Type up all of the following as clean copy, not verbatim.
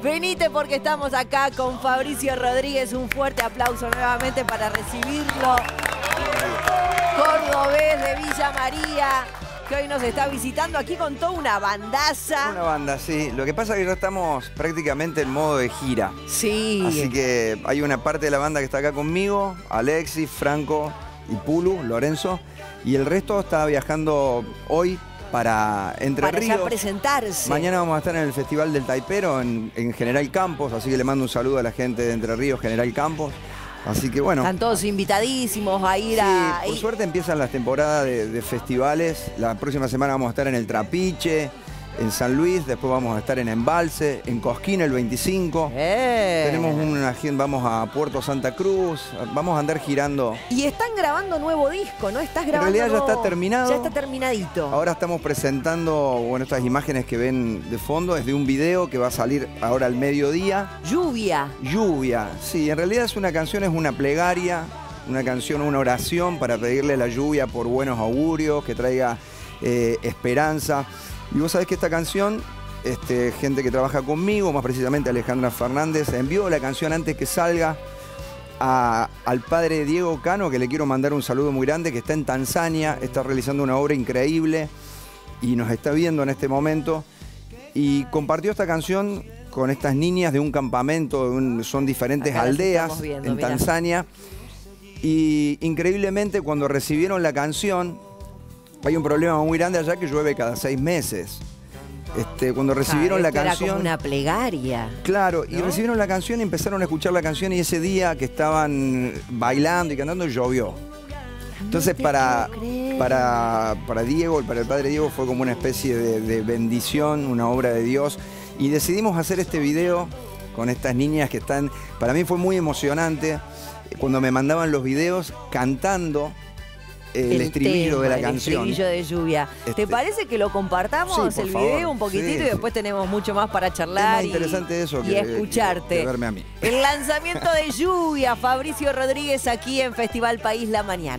Venite porque estamos acá con Fabricio Rodríguez. Un fuerte aplauso nuevamente para recibirlo. Cordobés de Villa María, que hoy nos está visitando aquí con toda una bandaza. Una banda, sí. Lo que pasa es que ya estamos prácticamente en modo de gira. Sí. Así que hay una parte de la banda que está acá conmigo, Alexis, Franco y Pulu, Lorenzo. Y el resto está viajando hoy para Entre Ríos. Para ya presentarse. Mañana vamos a estar en el Festival del Taipero en General Campos, así que le mando un saludo a la gente de Entre Ríos, General Campos. Así que bueno. Están todos invitadísimos a ir sí, por suerte empiezan las temporadas de festivales. La próxima semana vamos a estar en el Trapiche, en San Luis, después vamos a estar en Embalse, en Cosquín el 25. Tenemos una agenda, vamos a Puerto Santa Cruz, vamos a andar girando. Y están grabando nuevo disco, ¿no? Estás grabando. En realidad ya está terminado. Ya está terminadito. Ahora estamos presentando, bueno, estas imágenes que ven de fondo es de un video que va a salir ahora al mediodía. Lluvia. Lluvia, sí, en realidad es una canción, es una plegaria, una canción, una oración para pedirle a la lluvia por buenos augurios, que traiga esperanza. Y vos sabés que esta canción, gente que trabaja conmigo, más precisamente Alejandra Fernández, envió la canción antes que salga al padre Diego Cano, que le quiero mandar un saludo muy grande, que está en Tanzania, está realizando una obra increíble y nos está viendo en este momento. Y compartió esta canción con estas niñas de un campamento, son diferentes aldeas en Tanzania. Y increíblemente cuando recibieron la canción, hay un problema muy grande allá que llueve cada 6 meses. Cuando recibieron la canción... Era como una plegaria. Claro, ¿no? Y ¿no? recibieron la canción y empezaron a escuchar la canción y ese día que estaban bailando y cantando llovió. Entonces para Diego, para el padre Diego fue como una especie de bendición, una obra de Dios. Y decidimos hacer este video con estas niñas que están... Para mí fue muy emocionante cuando me mandaban los videos cantando el estribillo de la canción. El estribillo de Lluvia. ¿Te parece que lo compartamos, sí, el favor. video un poquitito, sí, y después tenemos mucho más para charlar? Es más interesante eso y escucharte. Que verme a mí. El lanzamiento de Lluvia, Fabricio Rodríguez aquí en Festival País La Mañana.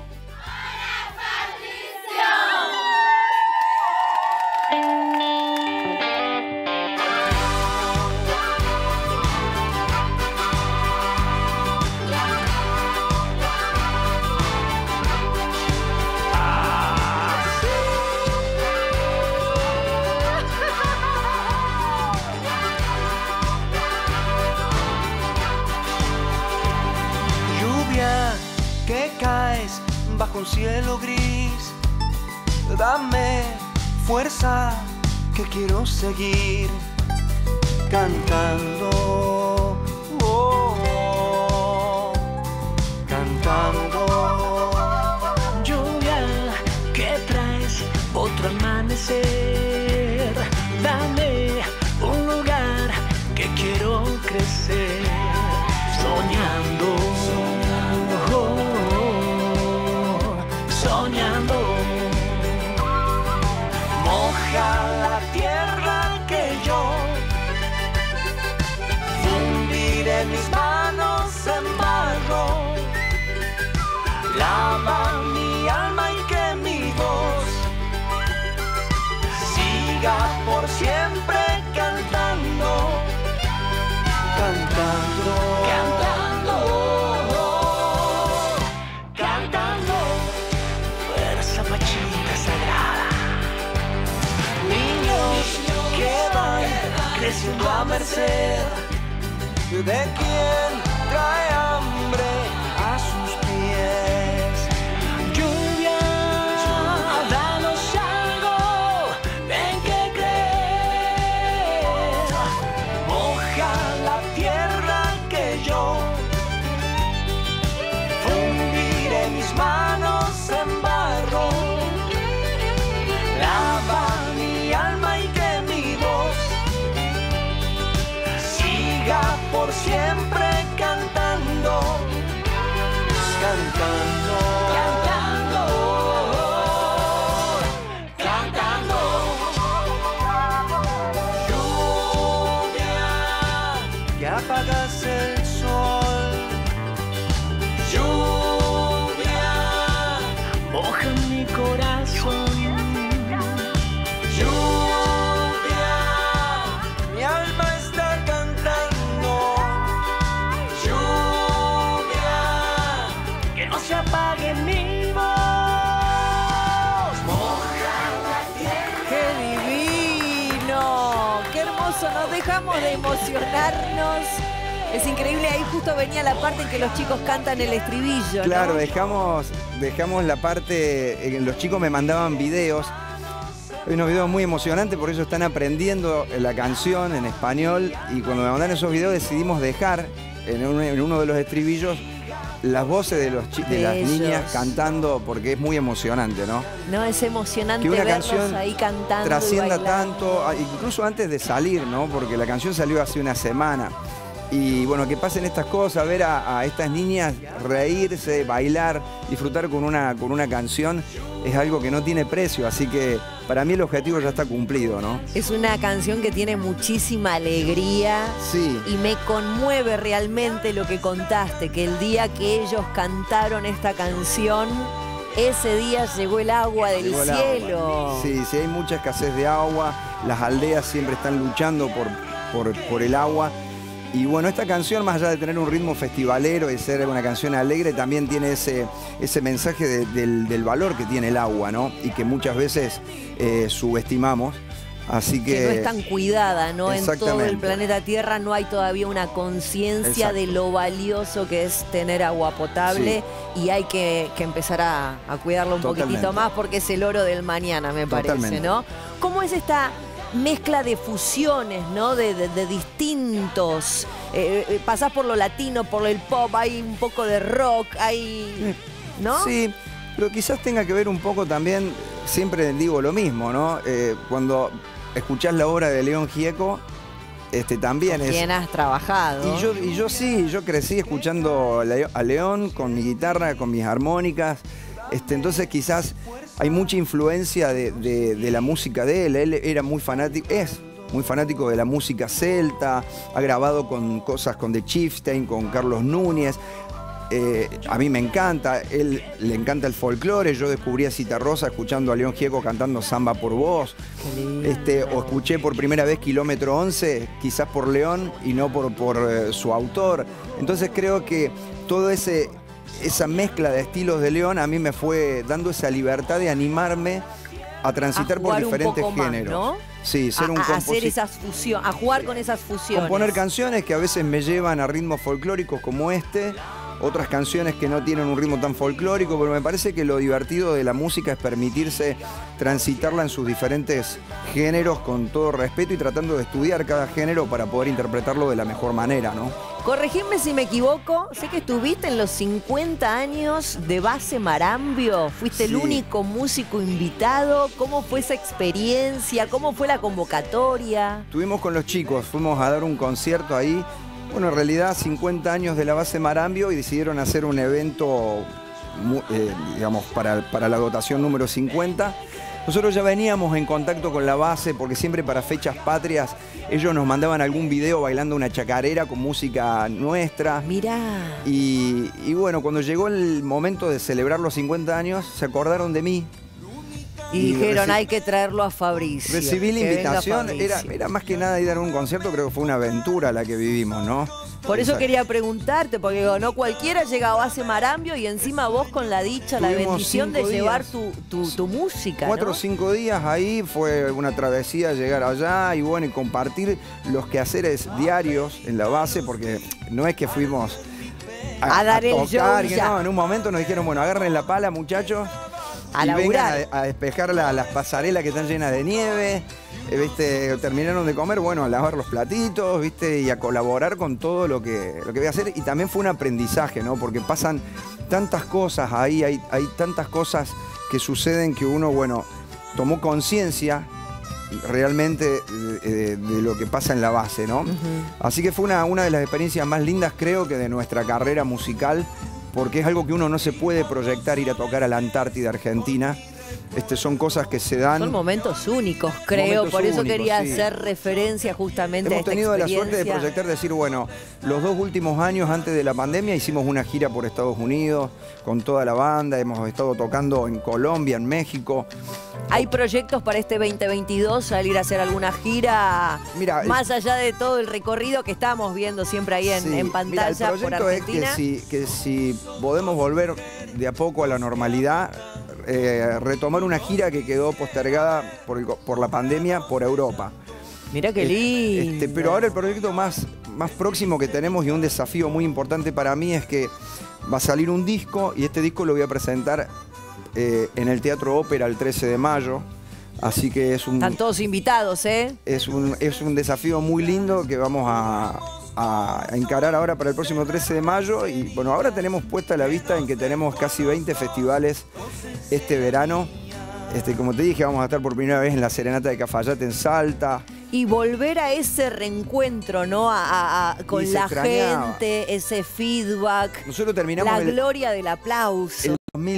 Que caes bajo un cielo gris, dame fuerza que quiero seguir cantando, oh, oh, cantando. Lluvia que traes otro amanecer, dame un lugar que quiero crecer, soñando. La tierra que yo fundiré mis manos en barro, lava mi alma y que mi voz siga por siempre cantando, cantando, cantando, cantando, fuerza machita sagrada. Que van creciendo a merced de quien trae hambre a sus pies. Lluvia, danos algo en que creer. Moja la tierra que yo fundiré mis manos en barro, lava mi alma y que mi voz siga por siempre cantando, cantando, cantando, cantando. Lluvia que apagas el sol, lluvia Moja mi corazón. lluvia, mi alma está cansada. dejamos de emocionarnos. Es increíble, ahí justo venía la parte en que los chicos cantan el estribillo, ¿no? Claro, dejamos la parte, los chicos me mandaban videos, hay unos videos muy emocionantes porque ellos están aprendiendo la canción en español y cuando me mandaron esos videos decidimos dejar en uno de los estribillos las voces de las niñas cantando porque es muy emocionante, ¿no? No, es emocionante que una verlos canción ahí cantando trascienda y bailando. tanto, incluso antes de salir, ¿no? Porque la canción salió hace una semana. Y bueno, que pasen estas cosas, ver a estas niñas reírse, bailar, disfrutar con una canción, es algo que no tiene precio. Así que para mí el objetivo ya está cumplido, ¿no? Es una canción que tiene muchísima alegría. Sí. Y me conmueve realmente lo que contaste, que el día que ellos cantaron esta canción, ese día llegó el agua del Llegó el cielo. agua. Sí, sí, hay mucha escasez de agua, las aldeas siempre están luchando por el agua. Y bueno, esta canción, más allá de tener un ritmo festivalero y ser una canción alegre, también tiene ese mensaje del valor que tiene el agua, ¿no? Y que muchas veces subestimamos. Así que no es tan cuidada, ¿no? En todo el Exactamente. planeta Tierra no hay todavía una conciencia de lo valioso que es tener agua potable y hay que empezar a cuidarlo un Totalmente. poquitito más porque es el oro del mañana, me parece, Totalmente. ¿no? ¿Cómo es esta mezcla de fusiones, ¿no? De distintos. Pasás por lo latino, por el pop, hay un poco de rock, hay. ¿No? Sí, pero quizás tenga que ver un poco también, siempre digo lo mismo, ¿no? Cuando escuchás la obra de León Gieco, también ¿Con es. quién has trabajado? Y yo sí, yo crecí escuchando a León con mi guitarra, con mis armónicas. Entonces quizás hay mucha influencia de la música de él. Él era muy fanático, es muy fanático de la música celta, ha grabado con cosas con The Chieftain, con Carlos Núñez. A mí me encanta, él le encanta el folclore. Yo descubrí a Citarrosa escuchando a León Gieco cantando Samba por Vos. O escuché por primera vez Kilómetro 11, quizás por León y no por su autor. Entonces creo que todo esa mezcla de estilos de León a mí me fue dando esa libertad de animarme a transitar por diferentes géneros. ¿No? Sí, ser un hacer esas fusiones, a jugar con esas fusiones. componer canciones que a veces me llevan a ritmos folclóricos como otras canciones que no tienen un ritmo tan folclórico, pero me parece que lo divertido de la música es permitirse transitarla en sus diferentes géneros con todo respeto y tratando de estudiar cada género para poder interpretarlo de la mejor manera, ¿no? Corregime si me equivoco, sé que estuviste en los 50 años de Base Marambio, fuiste el Sí. único músico invitado. ¿Cómo fue esa experiencia? ¿Cómo fue la convocatoria? Estuvimos con los chicos, fuimos a dar un concierto ahí. Bueno, en realidad 50 años de la Base Marambio y decidieron hacer un evento, digamos, para la dotación número 50. Nosotros ya veníamos en contacto con la base porque siempre para fechas patrias ellos nos mandaban algún video bailando una chacarera con música nuestra. Mirá. Y bueno, cuando llegó el momento de celebrar los 50 años, se acordaron de mí. Y dijeron, hay que traerlo a Fabricio. Recibí la que venga invitación, Fabricio. era más que nada ir a dar un concierto, creo que fue una aventura la que vivimos, ¿no? Por eso Exacto. quería preguntarte, porque digo, no cualquiera llega a Base Marambio y encima vos con la dicha, la Tuvimos bendición de 5 llevar días. tu música, 4 ¿no? o 5 días ahí, fue una travesía llegar allá y bueno, y compartir los quehaceres diarios en la base, porque no es que fuimos A dar el tocar, show que ya. no, en un momento nos dijeron, bueno, agarren la pala, muchachos, A y vengan laburar. a despejar las pasarelas que están llenas de nieve. ¿Viste? Terminaron de comer, bueno, a lavar los platitos, ¿viste? Y a colaborar con todo lo que voy a hacer. Y también fue un aprendizaje, ¿no? Porque pasan tantas cosas ahí, hay tantas cosas que suceden que uno, bueno, tomó conciencia realmente de lo que pasa en la base, ¿no? Así que fue una de las experiencias más lindas, creo, que de nuestra carrera musical, porque es algo que uno no se puede proyectar, ir a tocar a la Antártida Argentina. Son cosas que se dan. Son momentos únicos, creo, Momentos por eso únicos, quería sí. hacer referencia justamente a Hemos esta tenido la experiencia. suerte de proyectar, decir, bueno, los 2 últimos años antes de la pandemia hicimos una gira por Estados Unidos con toda la banda, hemos estado tocando en Colombia, en México. ¿Hay proyectos para este 2022, salir a hacer alguna gira? Mira, más allá de todo el recorrido que estamos viendo siempre ahí Sí, en pantalla mira, el por proyecto Argentina. es que si podemos volver de a poco a la normalidad, retomar una gira que quedó postergada por la pandemia por Europa. Mirá qué lindo. Pero ahora el proyecto más próximo que tenemos y un desafío muy importante para mí es que va a salir un disco y este disco lo voy a presentar en el Teatro Ópera el 13 de mayo. Así que Están todos invitados, ¿eh? Es un desafío muy lindo que vamos a encarar ahora para el próximo 13 de mayo. Y bueno, ahora tenemos puesta la vista en que tenemos casi 20 festivales este verano. Como te dije, vamos a estar por primera vez en la Serenata de Cafayate en Salta. Y volver a ese reencuentro, ¿no? Con la gente, ese feedback. Nosotros terminamos la gloria del aplauso.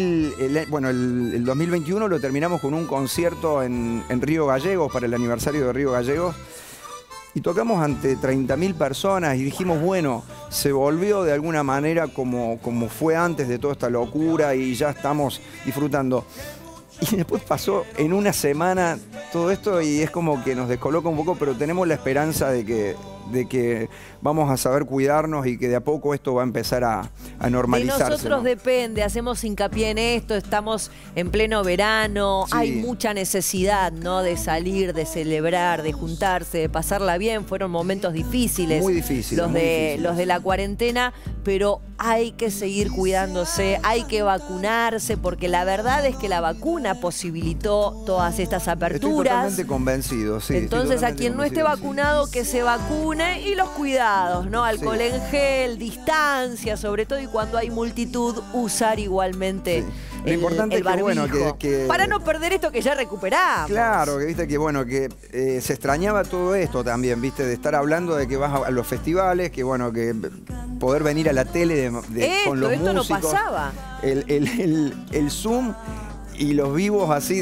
El 2021 lo terminamos con un concierto en Río Gallegos para el aniversario de Río Gallegos y tocamos ante 30.000 personas y dijimos, bueno, se volvió de alguna manera como fue antes de toda esta locura y ya estamos disfrutando. Y después pasó en una semana todo esto y es como que nos descoloca un poco, pero tenemos la esperanza de que vamos a saber cuidarnos y que de a poco esto va a empezar a normalizarse. De nosotros, ¿no? Depende, hacemos hincapié en esto, estamos en pleno verano, sí. Hay mucha necesidad, ¿no? De salir, de celebrar, de juntarse, de pasarla bien. Fueron momentos difíciles. Muy difíciles. Los de la cuarentena, pero hay que seguir cuidándose, hay que vacunarse, porque la verdad es que la vacuna posibilitó todas estas aperturas. Estoy totalmente convencido, sí. Entonces, a quien no esté vacunado, que se vacune y los cuidados, ¿no? Alcohol en gel, distancia, sobre todo, y cuando hay multitud, usar igualmente Lo importante el barbijo. Es que, bueno, que para no perder esto que ya recuperamos. Claro, que viste que bueno, que se extrañaba todo esto también, viste, de estar hablando de que vas a los festivales, que bueno, que poder venir a la tele con los esto músicos. No pasaba. El Zoom y los vivos así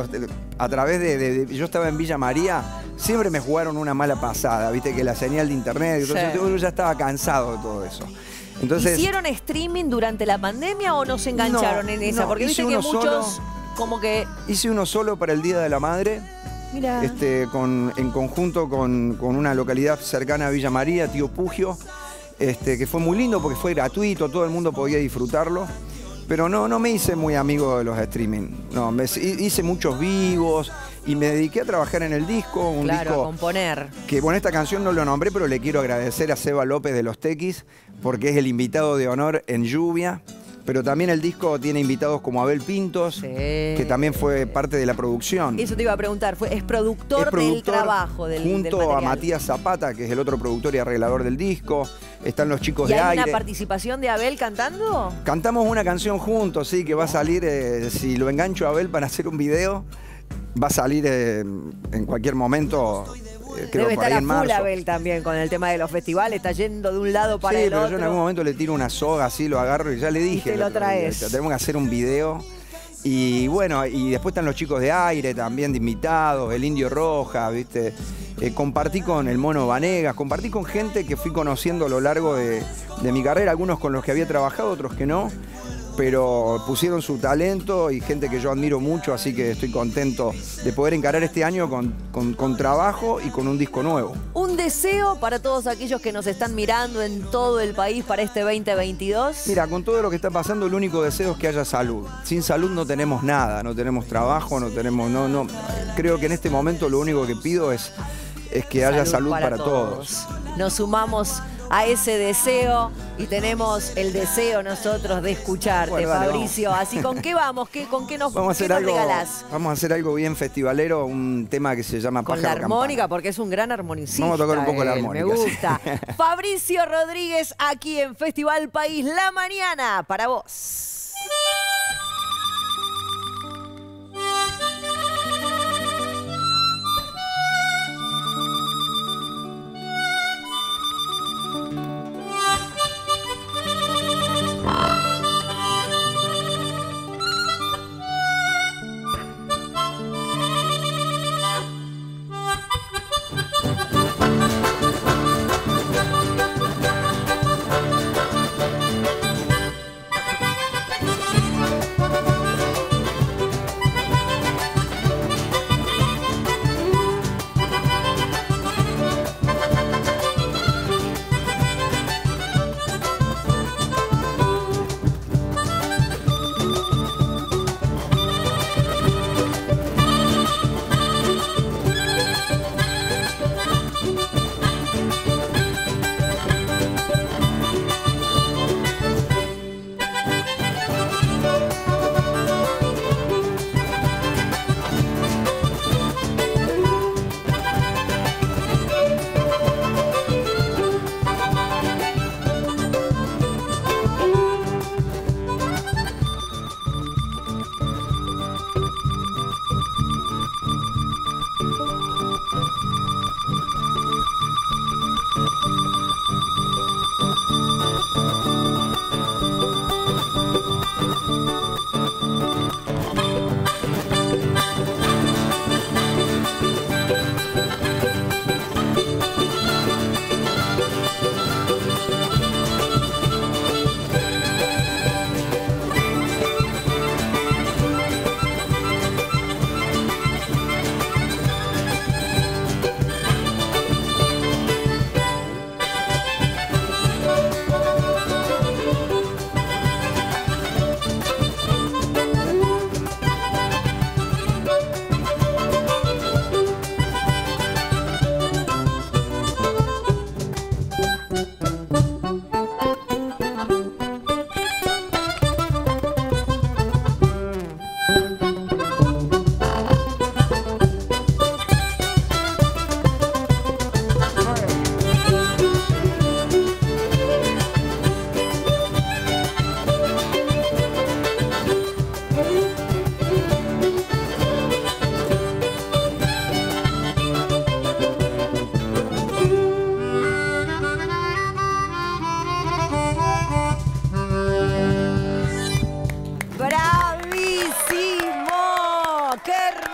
a través de yo estaba en Villa María, siempre me jugaron una mala pasada, viste que la señal de internet, entonces yo ya estaba cansado de todo eso. Entonces, ¿hicieron streaming durante la pandemia o no se engancharon en esa? Porque viste que muchos como que... Hice uno solo para el Día de la Madre. Mirá. En conjunto con una localidad cercana a Villa María, Tío Pugio, que fue muy lindo porque fue gratuito, todo el mundo podía disfrutarlo. Pero no me hice muy amigo de los streaming. No, hice muchos vivos y me dediqué a trabajar en el disco. Claro, a componer. Que bueno, esta canción no lo nombré, pero le quiero agradecer a Seba López de Los Tequis, porque es el invitado de honor en Lluvia. Pero también el disco tiene invitados como Abel Pintos, sí, que también fue parte de la producción. Eso te iba a preguntar, es productor del trabajo del junto a Matías Zapata, que es el otro productor y arreglador del disco. Están los chicos de Aire. ¿Y hay una participación de Abel cantando? Cantamos una canción juntos, sí, que va a salir, si lo engancho a Abel para hacer un video, va a salir en cualquier momento. Creo debe por estar ahí en a full marzo. Abel también con el tema de los festivales, está yendo de un lado para el otro. Sí, pero yo en algún momento le tiro una soga así, lo agarro y ya le dije. Y te lo traes. Tenemos que hacer un video. Y bueno, y después están los chicos de Aire también de invitados, el Indio Roja, ¿viste? Compartí con el Mono Vanegas, compartí con gente que fui conociendo a lo largo de mi carrera, algunos con los que había trabajado, otros que no. Pero pusieron su talento y gente que yo admiro mucho, así que estoy contento de poder encarar este año con trabajo y con un disco nuevo. ¿Un deseo para todos aquellos que nos están mirando en todo el país para este 2022? Mira, con todo lo que está pasando, el único deseo es que haya salud. Sin salud no tenemos nada, no tenemos trabajo, no tenemos... No. Creo que en este momento lo único que pido es que haya salud para todos. Nos sumamos a ese deseo y tenemos el deseo nosotros de escucharte, bueno, Fabricio. Así, ¿con qué vamos? ¿Con qué nos regalás? Vamos a hacer algo bien festivalero, un tema que se llama Pájaro Campana. Con la armónica, porque es un gran armonicista. Vamos a tocar un poco la armónica. Me gusta. Sí. Fabricio Rodríguez, aquí en Festival País La Mañana, para vos. ¡Qué